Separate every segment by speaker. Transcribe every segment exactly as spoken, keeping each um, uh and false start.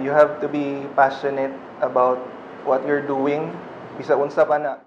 Speaker 1: you have to be passionate about what you're doing. Bisa unsa pa na.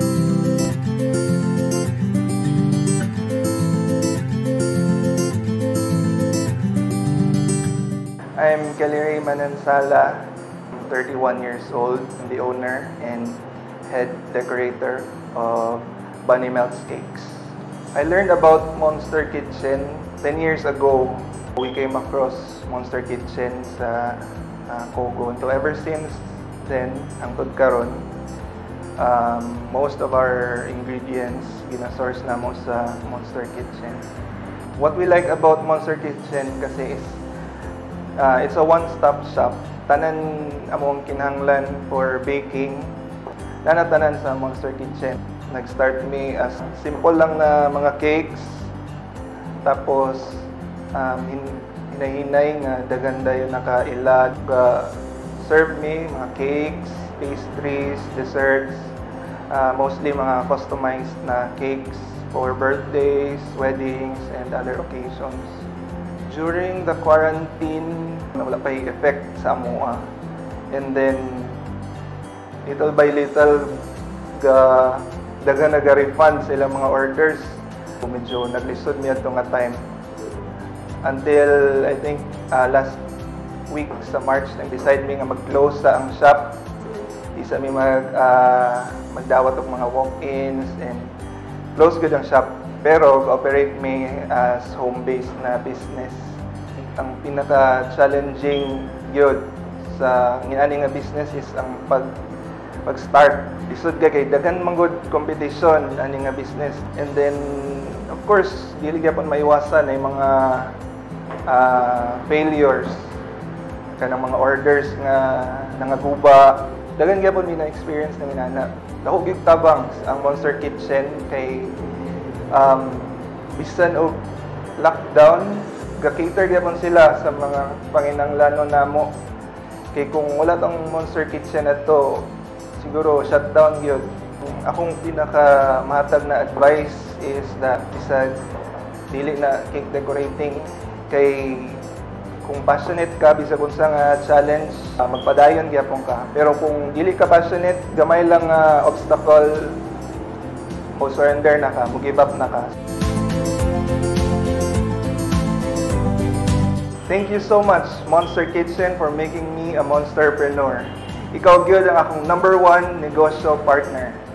Speaker 1: I'm Manansala, I'm thirty-one years old, I'm the owner and head decorator of Meltz Cakes. I learned about Monster Kitchen ten years ago. We came across Monster Kitchen sa uh, Cogon. So ever since then, hangtod karon, um, most of our ingredients gina-source na mo sa Monster Kitchen. What we like about Monster Kitchen kasi is uh, it's a one-stop shop. Tanan among kinahanglan for baking, nanatanan sa Monster Kitchen. Nag-start me as simple lang na mga cakes, tapos um, hin hinahinay nga daganda yung nakailag. Uh, serve me mga cakes, pastries, desserts, uh, mostly mga customized na cakes for birthdays, weddings, and other occasions. During the quarantine, wala pa yung effect sa amoa. And then, little by little, ga, daga naga-refund sila mga orders. Medyo naglisod niya itong time. Until, I think, uh, last week sa March, nag-decide mi nga mag-close sa ang shop. Isa mi mag, uh, magdawat og mga walk-ins and close good ang shop. Pero, operate mi as home-based na business. Ang pinaka-challenging yun sa nginaning nga business is ang pag pag-start. Isod ka kay daghan manggod competition ani nga business. And then of course, dili gyapon maiwasan ay mga uh, failures kanang mga orders nga nangaguba. Daghan gyapon mi na experience na inana. Dako gyud tabang ang Monster Kitchen kay um bisan og lockdown, ga-cater gyapon sila sa mga panginahanglanon namo. Kay kung wala tong Monster Kitchen ato, siguro shutdown yun. Akong pinaka mahatag na advice is that isa dili na cake decorating kay kung passionate ka bisag unsa nga challenge, uh, magpadayon gyapon ka. Pero kung dili ka passionate, gamay lang uh, obstacle, mo surrender na ka, mo give up na ka. Thank you so much, Monster Kitchen, for making me a monsterpreneur. Ikaw gyud ang akong number one negosyo partner.